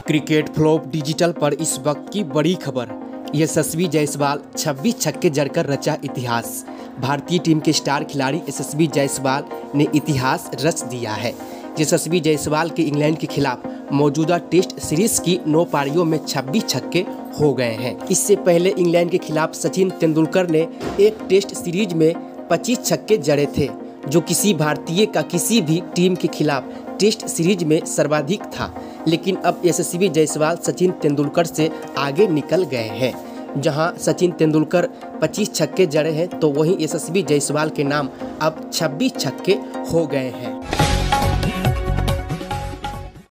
Cricket flop digital पर इस वक्त की बड़ी खबर। यशस्वी जायसवाल 26 छक्के जड़कर रचा इतिहास। भारतीय टीम के स्टार खिलाड़ी यशस्वी जायसवाल ने इतिहास रच दिया है। यशस्वी जायसवाल के इंग्लैंड के खिलाफ मौजूदा टेस्ट सीरीज की 9 पारियों में 26 छक्के हो गए हैं। इससे पहले इंग्लैंड के खिलाफ सचिन तेंदुलकर ने एक टेस्ट सीरीज में 25 छक्के जड़े थे, जो किसी भारतीय का किसी भी टीम के खिलाफ टेस्ट सीरीज में सर्वाधिक था। लेकिन अब यशस्वी जायसवाल सचिन तेंदुलकर से आगे निकल गए हैं। जहां सचिन तेंदुलकर 25 छक्के जड़े हैं, तो वहीं यशस्वी जायसवाल के नाम अब 26 छक्के हो गए हैं।